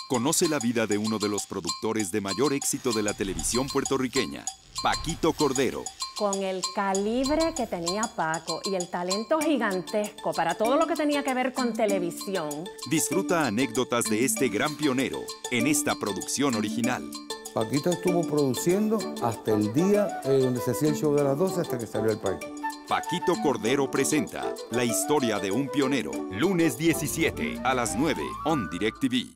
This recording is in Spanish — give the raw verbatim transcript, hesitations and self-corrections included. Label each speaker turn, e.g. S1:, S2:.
S1: Conoce la vida de uno de los productores de mayor éxito de la televisión puertorriqueña, Paquito Cordero.
S2: Con el calibre que tenía Paco y el talento gigantesco para todo lo que tenía que ver con televisión.
S1: Disfruta anécdotas de este gran pionero en esta producción original.
S3: Paquito estuvo produciendo hasta el día eh, donde se hacía el show de las doce hasta que salió al parque.
S1: Paquito Cordero presenta la historia de un pionero. Lunes diecisiete a las nueve on DirecTV.